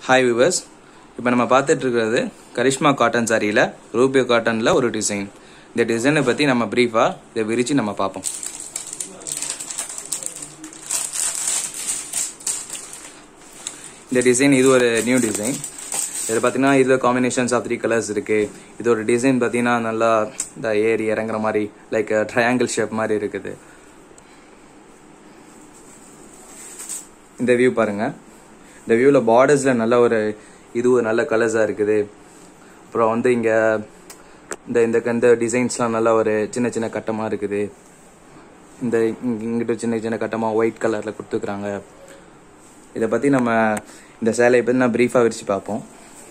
Hi viewers, இப்போ நம்ம பார்த்துட்டு இருக்கிறது கரிஷ்மா காட்டன் சாரியில் ரூபியோ காட்டனில் ஒரு டிசைன். இந்த டிசைனை பற்றி நம்ம ப்ரீஃபாக இதை விரித்து நம்ம பார்ப்போம். இந்த டிசைன் இது ஒரு நியூ டிசைன். இதில் பார்த்தீங்கன்னா இதில் காம்பினேஷன்ஸ் ஆஃப் 3 கலர்ஸ் இருக்குது. இது ஒரு டிசைன் பார்த்தீங்கன்னா நல்லா இந்த ஏறி இறங்குற மாதிரி லைக் ட்ரையாங்கிள் ஷேப் மாதிரி இருக்குது. இந்த வியூ பாருங்கள். இந்த வியூவில் பார்டர்ஸில் நல்ல ஒரு இதுவும் நல்ல கலர்ஸாக இருக்குது. அப்புறம் வந்து இங்கே இந்த டிசைன்ஸ்லாம் நல்லா ஒரு சின்ன சின்ன கட்டமாக இருக்குது. இந்த இங்கிட்ட சின்ன சின்ன கட்டமாக ஒயிட் கலரில் கொடுத்துக்கிறாங்க. இதை பற்றி நம்ம இந்த சேலையை பற்றி நான் ப்ரீஃபாக விரித்து பார்ப்போம்.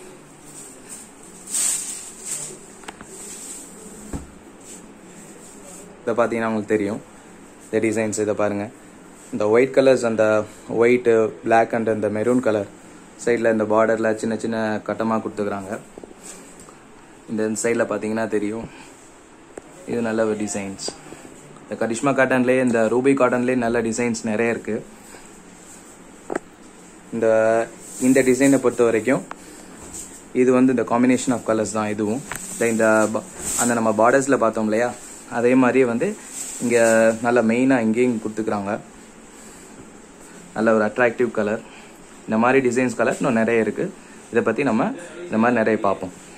இதை பார்த்தீங்கன்னா உங்களுக்கு தெரியும் இந்த டிசைன்ஸ். இதை பாருங்கள், இந்த ஒயிட் கலர்ஸ், அந்த ஒயிட்டு பிளாக் அண்ட் இந்த மெரூன் கலர் சைடில் இந்த பார்டரில் சின்ன சின்ன கட்டமாக கொடுத்துக்கிறாங்க. இந்த சைடில் பார்த்தீங்கன்னா தெரியும், இது நல்ல ஒரு டிசைன்ஸ். இந்த கரிஷ்மா காட்டன்லேயே இந்த ரூபி காட்டன்லேயே நல்ல டிசைன்ஸ் நிறைய இருக்குது. இந்த டிசைனை பொறுத்த வரைக்கும் இது வந்து இந்த காம்பினேஷன் ஆஃப் கலர்ஸ் தான். இதுவும் இந்த அந்த நம்ம பார்டர்ஸில் பார்த்தோம் இல்லையா, அதே மாதிரியே வந்து இங்கே நல்ல மெயினாக இங்கேயும் கொடுத்துக்கிறாங்க. நல்ல ஒரு அட்ராக்டிவ் கலர். இந்த மாதிரி டிசைன்ஸ் கலர் இன்னும் நிறைய இருக்குது. இதை பற்றி நம்ம இந்த மாதிரி நிறைய பார்ப்போம்.